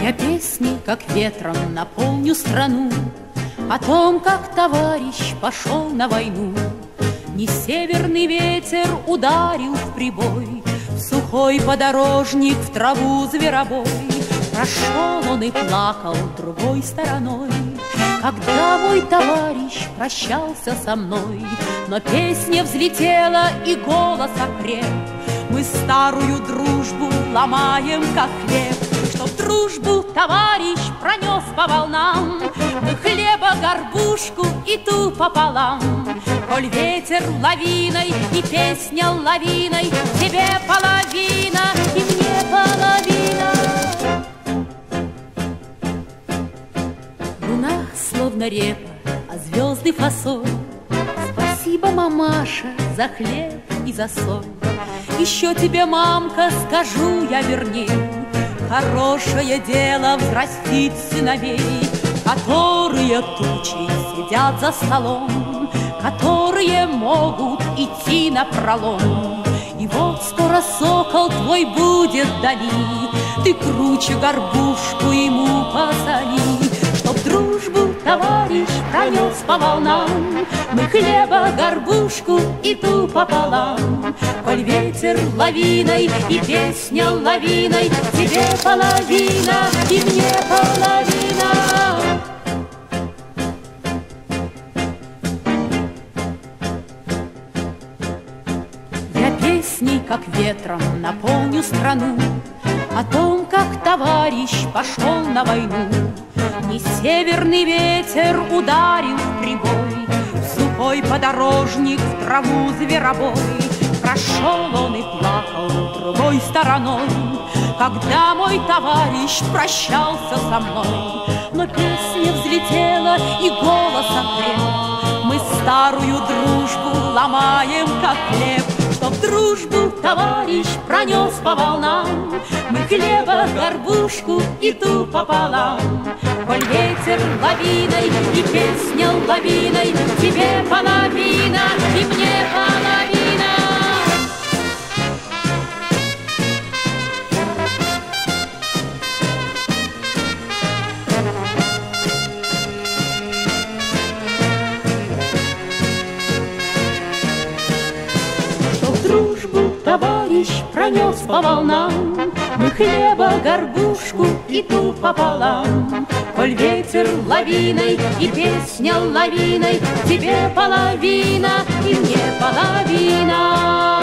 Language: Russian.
Я песней, как ветром, наполню страну о том, как товарищ пошел на войну. Не северный ветер ударил в прибой, в сухой подорожник, в траву зверобой. Прошел он и плакал другой стороной, когда мой товарищ прощался со мной. Но песня взлетела и голос окреп: мы старую дружбу ломаем, как хлеб. Чтоб дружбу товарищ пронес по волнам, мы хлеба горбушку и ту пополам. Коль ветер лавиной и песня лавиной, тебе половина и мне половина. Луна словно репа, а звезды фасоль. Спасибо, мамаша, за хлеб и за соль. Еще тебе, мамка, скажу я верней: хорошее дело взрастить сыновей, которые тучей сидят за столом, которые могут идти напролом. И вот скоро сокол твой будет вдали, ты круче горбушку ему посоли. Чтоб дружбу товарищ пронес по волнам, мы хлеба горбушку и ту пополам. Коль ветер лавиной и песня лавиной, тебе половина и мне половина. Я песней, как ветром, наполню страну о том, как товарищ пошел на войну. Не северный ветер ударил в прибой, в сухой подорожник, в траву зверобой. Прошел он и плакал другой стороной, когда мой товарищ прощался со мной. Но песня взлетела и голос окреп: мы старую дружбу ломаем, как хлеб. Чтоб дружбу товарищ пронес по волнам, мы хлеба горбушку и ту пополам. Коль ветер лавиной и песня лавиной, тебе половина и мне половина. Дружбу товарищ пронес по волнам, мы хлеба горбушку и ту пополам. Коль ветер лавиной и песня лавиной, тебе половина и мне половина.